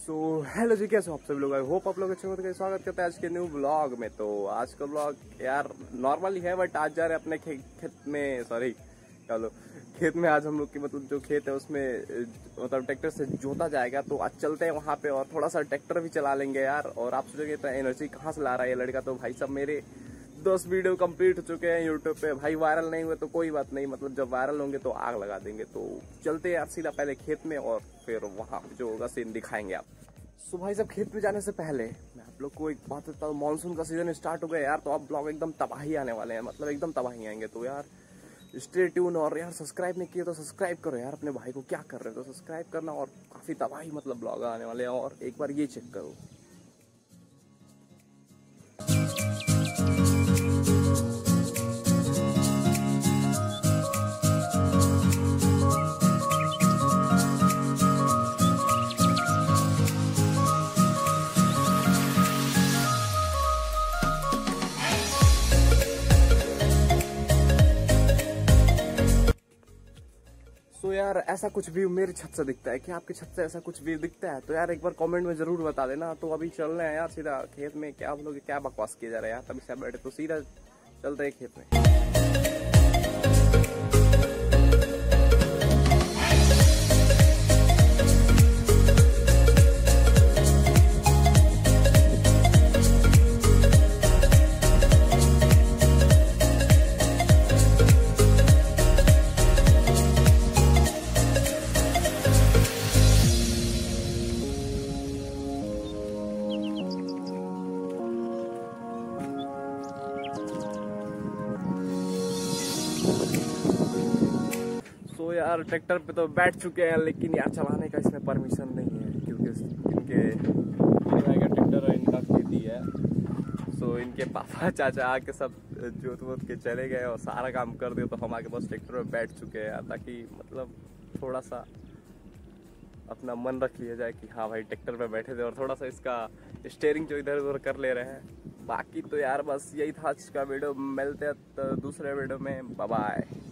So hello जी, कैसे हो आप सभी लोग। आई होप आप लोग अच्छे होंगे। स्वागत करते हैं आज के न्यू ब्लॉग में। तो आज का ब्लॉग यार नॉर्मल ही है, बट आज जा रहे हैं अपने खेत में, सॉरी चलो खेत में। आज हम लोग की मतलब जो खेत है उसमें मतलब ट्रैक्टर से जोता जाएगा। तो आज चलते हैं वहाँ पे और थोड़ा सा ट्रैक्टर भी चला लेंगे यार। और आप सोचोगे इतना एनर्जी कहाँ से ला रहा है ये लड़का। तो भाई सब मेरे 10 वीडियो कंप्लीट हो चुके हैं यूट्यूब पे। भाई वायरल नहीं हुए तो कोई बात नहीं, मतलब जब वायरल होंगे तो आग लगा देंगे। तो चलते हैं यार सीधा पहले खेत में और फिर वहां जो होगा सीन दिखाएंगे आप। सो भाई सब खेत में जाने से पहले मैं आप लोग को एक बात बताता हूँ। मानसून का सीजन स्टार्ट हो गया यार, तो आप ब्लॉग एकदम तबाही आने वाले हैं, मतलब एकदम तबाही आएंगे। तो यार स्टे ट्यून। और यार सब्सक्राइब नहीं किए तो सब्सक्राइब करो यार अपने भाई को, क्या कर रहे हो तो सब्सक्राइब करना। और काफी तबाही मतलब ब्लॉग आने वाले हैं। और एक बार ये चेक करो। तो यार ऐसा कुछ व्यू मेरी छत से दिखता है कि आपकी छत से ऐसा कुछ व्यू दिखता है तो यार एक बार कमेंट में जरूर बता देना। तो अभी चल रहे हैं यार सीधा खेत में। क्या आप लोग क्या बकवास किए जा रहे हैं यार, तभी से बैठे तो सीधा चलते हैं खेत में। तो यार ट्रैक्टर पे तो बैठ चुके हैं, लेकिन यार चलाने का इसमें परमिशन नहीं है क्योंकि इनके भाई का ट्रैक्टर है, इनका खेती है। सो इनके पापा चाचा आके सब जोत वोत के चले गए और सारा काम कर दिया। तो हम आके बस ट्रैक्टर में बैठ चुके हैं यार, ताकि मतलब थोड़ा सा अपना मन रख लिया जाए कि हाँ भाई ट्रैक्टर पे बैठे थे। और थोड़ा सा इसका स्टेयरिंग जो इधर उधर कर ले रहे हैं। बाकी तो यार बस यही था आज का वीडियो। मिलते हैं तो दूसरे वीडियो में। Bye bye.